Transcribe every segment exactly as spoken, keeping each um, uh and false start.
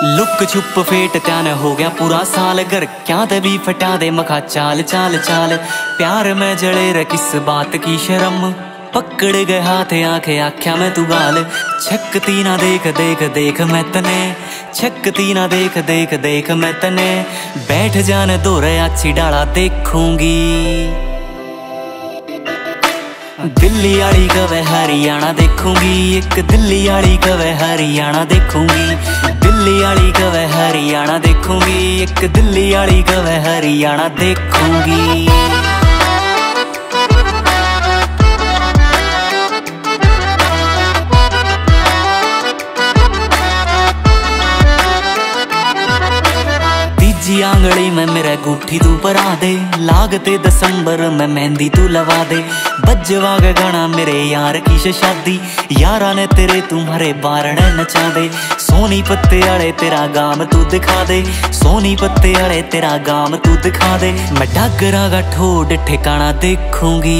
Look छुप fate त्यान हो गया पूरा साल। घर क्या दे भी फटा दे मखा चाल चाल चाल। प्यार में जड़े रे किस बात की शर्म। पकड़ गए हाथ आंखें आख्या मैं तू गाल। छकती ना देख देख देख मैं तने। छकती ना देख देख देख मैं तने। बैठ जाने दो रे अच्छी डाला देखूंगी। दिल्ली आली कवे हरियाणा देखूंगी। एक दिल्ली आली कवे हरियाणा देखूंगी। दिल्ली आली कवे हरियाणा देखूंगी। एक दिल्ली आली कवे हरियाणा देखूंगी। जी आंगली में मेरे गुठी तू परा दे। लागते दिसंबर में मेहंदी तू लगा दे। बजवा के गाना मेरे यार की शादी। यारा ने तेरे तुम्हारे बारने नचा दे। सोनी पत्ते आले तेरा गाम तू दिखा दे। सोनी पत्ते आले तेरा गाम तू दिखा दे। मैं डागरा का ठोड ठिकाना देखूंगी।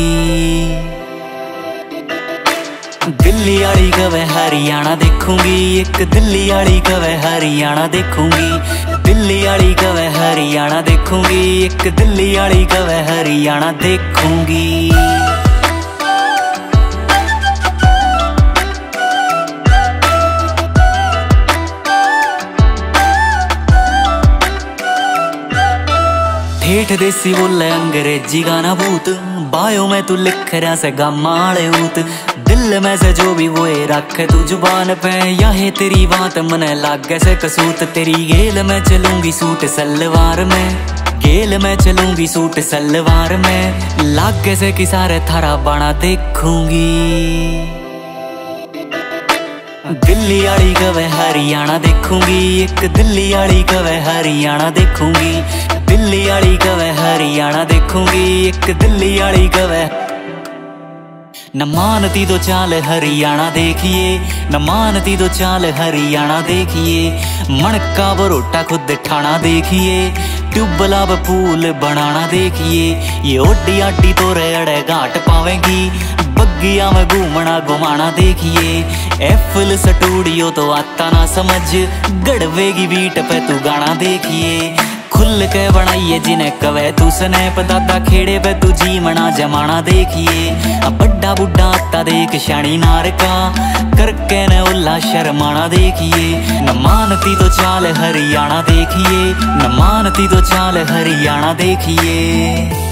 दिल्ली आली कवे हरियाणा देखूंगी। एक दिल्ली आली कवे हरियाणा देखूंगी। दिल्ली आली कवे हरियाणा देखूंगी। एक दिल्ली आली कवे हरियाणा देखूंगी। ठेठ देसी बोले अंग्रेजी गाना भूत। बायो में तू लिख रहा से गामाड़े ऊत। दिल में से जो भी वो रखे तू जुबान पे। यह तेरी बात मने लागे से कसूत। तेरी गेल में चलूंगी सूट सलवार में। गेल में चलूंगी सूट सलवार में। लागे से कि सारे थारा बाणा देखूंगी। दिल्ली आली कवे हरियाणा देखूंगी। एक दिल्ली आली कवे हरियाणा देखूंगी। दिल्ली आली कवे हरियाणा देखूंगी। एक दिल्ली आली कवे। न मानती तो चाल हरियाणा देखिए। न मानती तो चाल हरियाणा देखिए। मणका बरोटा खुद ठाणा देखिए। ट्यूबला ब पूल बनाना देखिए। ये ओडी आडी तो रेड़े घाट पावेंगी। बग्गिया में घूमना घुमाना देखिए। एफिल स्टूडियो तो आता ना समझ। गड़वेगी बीट पे तू गाना देखिए। खुल के बनाइए जिन्हें कवे तू स्नैप। दादा खेड़े पे तू जी मना जमाना देखिए। अब बड्डा बुड्ढा आता देख शानी नार का। करके न उल्ला शर्माना देखिए। न मानती तो चाल हरियाणा देखिए। न मानती तो चाल हरियाणा देखिए।